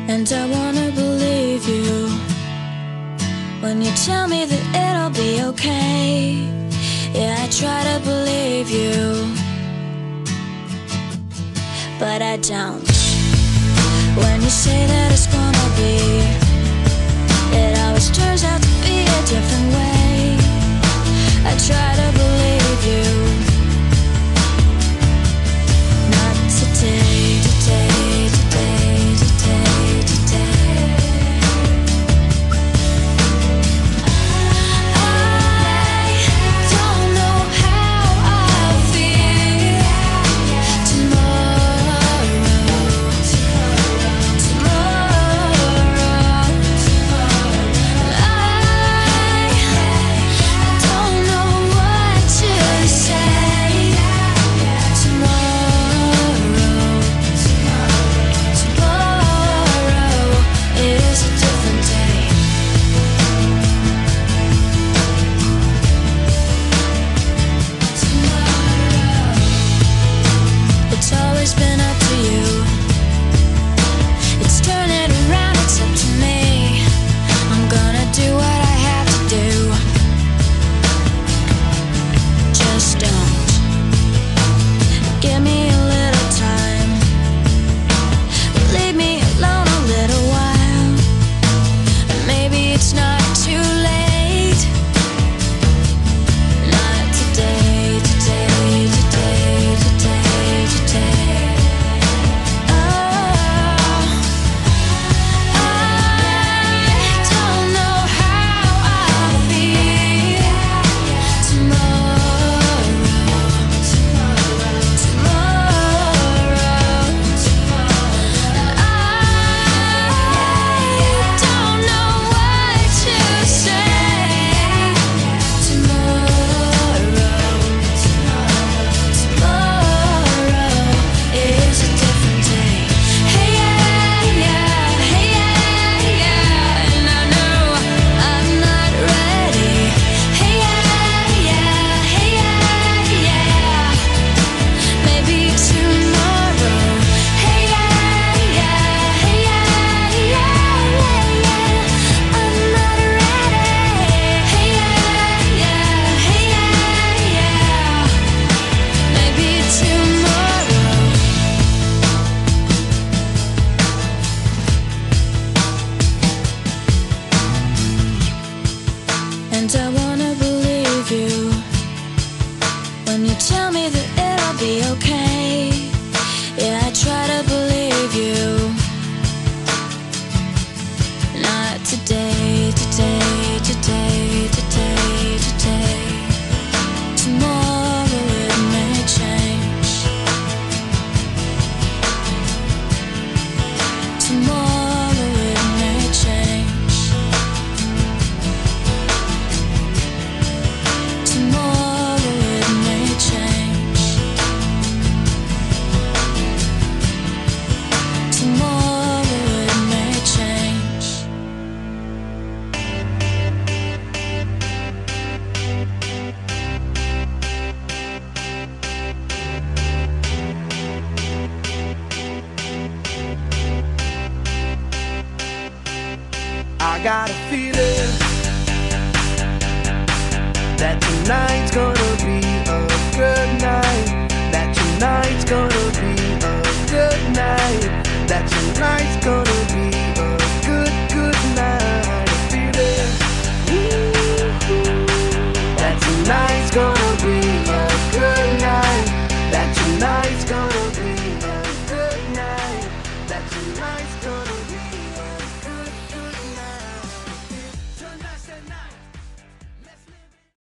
And I wanna believe you when you tell me that it'll be okay. Yeah, I try to believe you, but I don't. When you say that it's gonna be, it always turns out to be a different way. I try to believe you. Not today, today, today, today, today. I don't know how I'll feel tomorrow. I don't know what to say tomorrow. Tomorrow is a different day. Tomorrow, it's always been up to you. It's turning around, it's up to me. I'm gonna do what I have to do. Just don't give me a little time. Leave me alone a little while. Maybe it's not too late. Not today, today, today, today, today. Oh, I don't know how I'll feel tomorrow. I don't know what to say tomorrow. Tomorrow is a different day. Hey yeah, yeah, hey yeah, yeah, and I know I'm not ready. Hey yeah, yeah, hey yeah, yeah, maybe tomorrow. Hey yeah, yeah, hey yeah, yeah, yeah, I'm not ready. Hey yeah, yeah, hey yeah, yeah, maybe tomorrow. And I wanna believe you when you tell me that it'll be okay. Yeah, I try to believe you. Not today, today, today, today, today. Tomorrow it may change. Tomorrow it may change. Tomorrow it may change. Tomorrow it may change. I got a feeling that tonight's gonna be a good night. That tonight's gonna be a good night. That tonight's gonna be a good, good night. A feeling that tonight's gonna be a good night. That tonight's gonna be a good night. That tonight's gonna